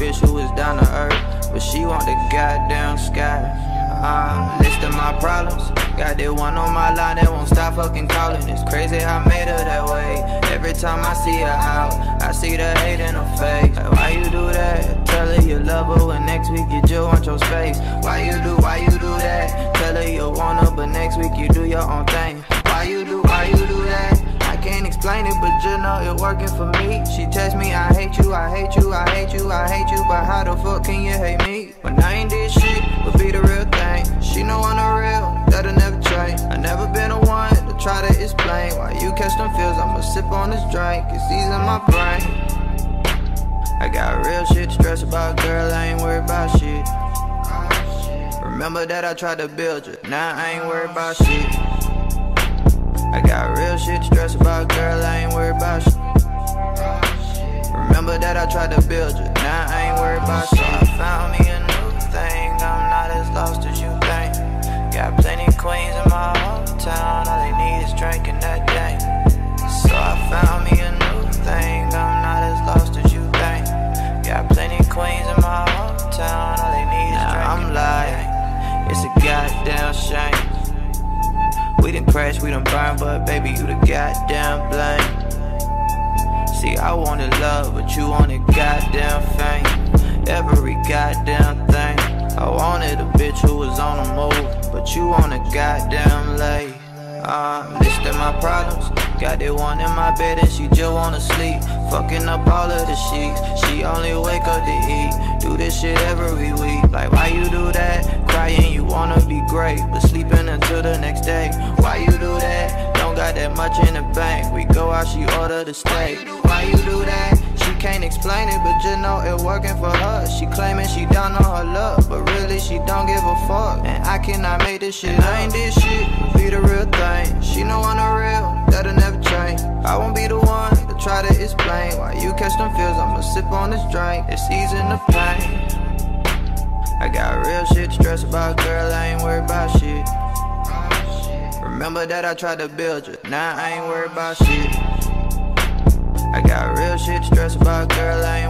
bitch who is down to earth, but she want the goddamn sky. Listing my problems, got that one on my line that won't stop fucking calling. It's crazy how I made her that way. Every time I see her out, I see the hate in her face. Like, why you do that? Tell her you love her, when next week you just want your space. Why you do that? Tell her you want her, but next week you do your own thing. Why you do that? I can't explain it, but you know it working for me. She text me, I hate you, I hate you, I hate you, I hate you, but how the fuck can you hate me? When I ain't did shit, but be the real thing. She know I'm the real, that'll never change. I never been the one to try to explain why you catch them feels. I'ma sip on this drink, it's easing my brain. I got real shit to stress about, girl, I ain't worried about shit. Remember that I tried to build you, now I ain't worried about shit. I got real shit to stress about, girl, I ain't worried about shit. Remember that I tried to build you, now I ain't worried about shit. So I found me a new thing, I'm not as lost as you think. Got plenty of queens in my hometown, all they need is drinking that day. So I found me a new thing, I'm not as lost as you think. Got plenty of queens in my hometown, all they need is drinking. I'm lying, it's a goddamn shame. We done crashed, we done burned, but baby, you the goddamn blame. See, I wanted love, but you wanted goddamn fame. Every goddamn thing. I wanted a bitch who was on the move, but you wanted goddamn lay. Listing my problems, got that one in my bed and she just wanna sleep. Fucking up all of the sheets, she only wake up to eat. Do this shit every week, like why you do that? Crying you wanna be great, but sleeping until the next day. Why you do that? Don't got that much in the bank, we go out, she order the steak. Why you do that? She can't explain it, but just know it working for her. She claiming she down on her luck, but really she don't give a fuck. And I cannot make this shit up. I ain't this shit, be the real thing. She know I'm the real, that'll never change. I won't be the one to try to explain why you catch them feels. I'ma sip on this drink, it's easing the pain. I got real shit to stress about, girl, I ain't worried about shit. Remember that I tried to build you, now I ain't worried about shit. I got real shit to stress about, girl, I ain't